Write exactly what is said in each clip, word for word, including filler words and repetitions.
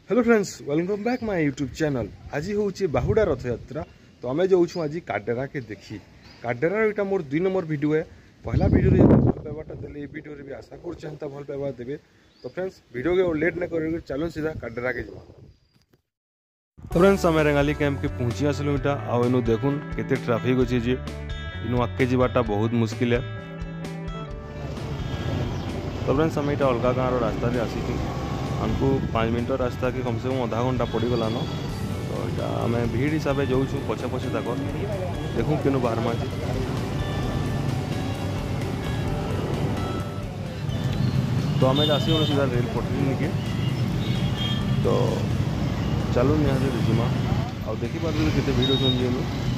Hello friends, welcome back my YouTube channel. आज हूँ बाहुड़ा रथ यात्रा। तो आम जाऊँ आज काडेरा के देखी। काडेरा यहाँ मोर दुई नंबर वीडियो है। पहला वीडियो भल पाइबाटा देले ये वीडियो भी आशा कर भल पाइबा देवे। तो फ्रेंड्स वीडियो के लेट न कर चलो सीधा काडेरा के जा। तो फ्रेंड्स आम रेंगाली कैंप के पहुँची आसलु इटा आउ देखुन केते ट्राफिक अच्छी जे इनु आगे जावाटा बहुत मुश्किल है। तो फ्रेंड्स आम यहाँ अलग गाँव रास्ता से आसी हमको पाँच मिनट रास्ता के कम से कम आधा घंटा पड़गलान। तो यहाँ आम भीड़ हिसाब से जाऊँ पछे पछे तक देखूँ केनु बाहर में तो आम आसी सीधा रेल पटरी निके। तो चलो निहाती देखीमा आ देखी पार्टी केते भीड़ अच्छे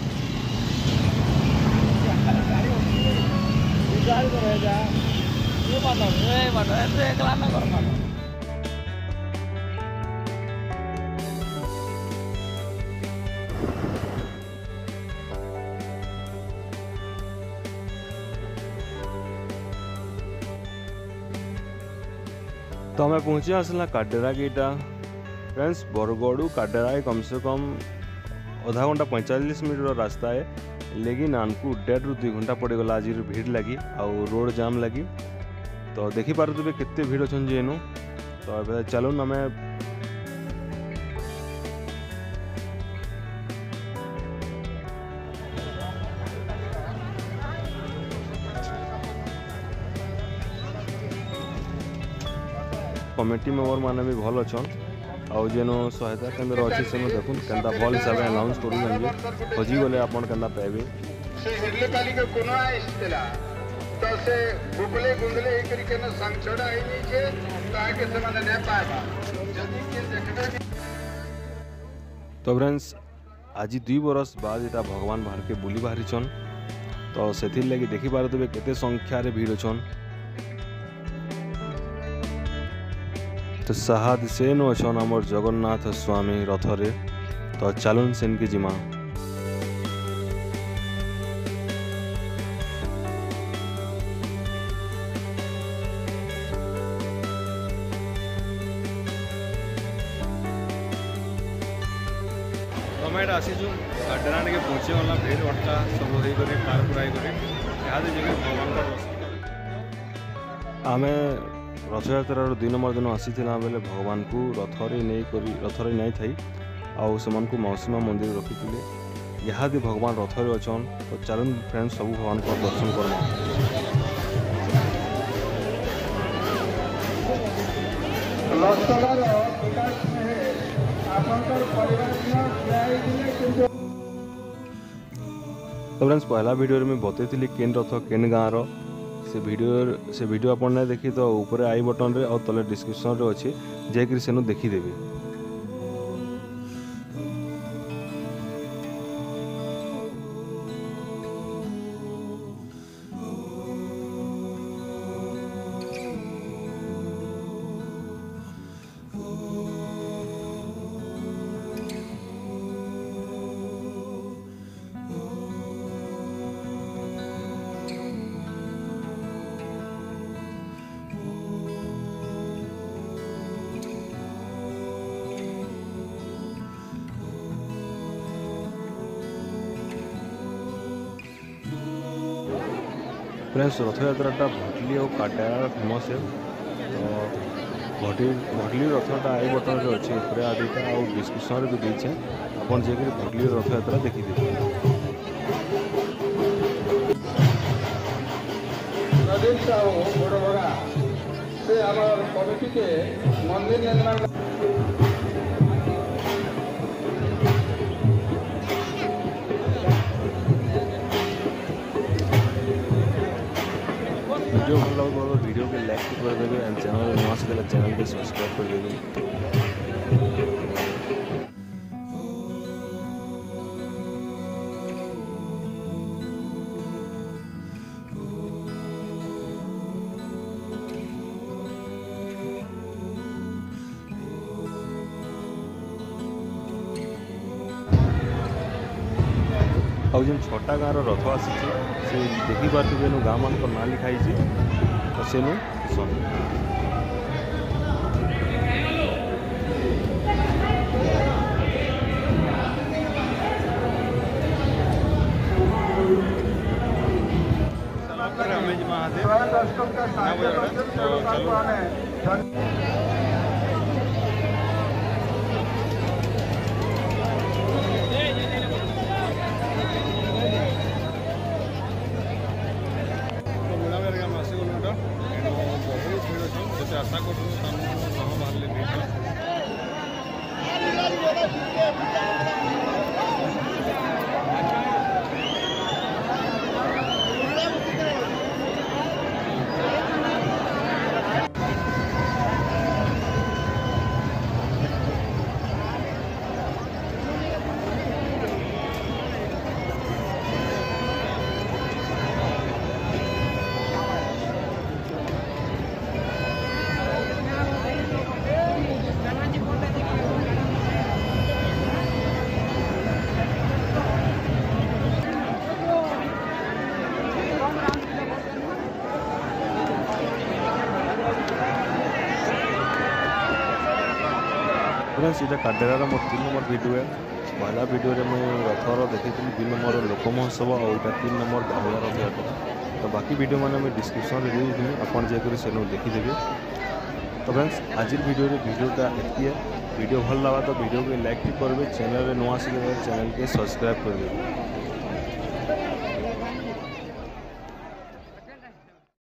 तो हमें पहुँचे आसला काडेरा गेटा। फ्रेंड्स बरगड़ू काडेरा कम से कम आधा घंटा पैंतालीस मिनट रास्ता है, लेकिन आमको डेढ़ रु दुई घंटा पड़गला आज भीड़ लगी आउ रोड जाम लगी। तो देखी पारे केते भीड़ अच्छे जेनु। तो चलो आम कमिटी मेम्बर माने भी भल अच्छन आउ जेनो सहायता केन्द्र अच्छे से देखुन केन्ता भल हिसाब से अनाउंस कर खोजी गले आप पाइबे। तो फ्रेंड्स आज दुई बरस बाद यहाँ भगवान बाहर के बुली बाहरी छन। तो से लगी देखी पारे देवे केते संख्या रे भीड़ छन। तो साहद सेन अच्छन आमर जगन्नाथ स्वामी रथरे। तो चलन सेन के जिमा। आम आसीचु काडेरा के पहुँचे गला भीड़ भट्टा सब हो पार पुराई कर भगवान आम रथयात्रार दुई नंबर दिन आसी बेले भगवान को रथरे नहीं करी रथरे नहीं थी आउ से मौसीमा मंदिर रखी यहाँ भगवान रथरे अच्छन। तो चलन फ्रेंड्स सब भगवान को दर्शन कर। तो फ्रेंड्स पहला वीडियो में बतई केन रथ केन गाँव से वीडियो से वीडियो आप नहीं देखी तो ऊपर आई बटन रे और तले डिस्क्रिप्शन रे अच्छे जाकि सेनु देखीदेवी। फ्रेंड्स रथ यात्रा भटली और काडेरा फेमस है। तो भटली भटली रथटा आई बटन रे अच्छे ऊपर आदिटा आउ डिस्क्रिप्शन रे भी देछे अपन जेकि भटली रथ यात्रा देखी दे। नदीन साहू बड़ बड़ा से हमर कमिटी के मंदिर निर्माण वीडियो भल लगे वीडियो के लाइक कर देवे एंड चैनल नवा से चैनल के सब्सक्राइब कर देवे। आउ जो छटा गाँव रथ आसी से देखी पार्थे गाँ मान ना लिखाई तो सेनु महादेव ना बजाड़ा तो चलो आशा कर बाहर फ्रेंड्स इटा काडेरार मोर तीन नंबर वीडियो है। पहला वीडियो रे मैं रथर देखी दुई नंबर लोक महोत्सव और इटा तीन नंबर बाहुड़ा रथ यात्रा। तो बाकी वीडियो मैंने मैं डिस्क्रिप्शन में देदेवी आपड़ जाकर से देखीदेवे। तो फ्रेंड्स आज वीडियो वीडियोटा एति है। वीडियो भल लगा तो वीडियो को लाइक भी करेंगे, चैनल में नुआ आसिक चैनल के सब्सक्राइब करेंगे।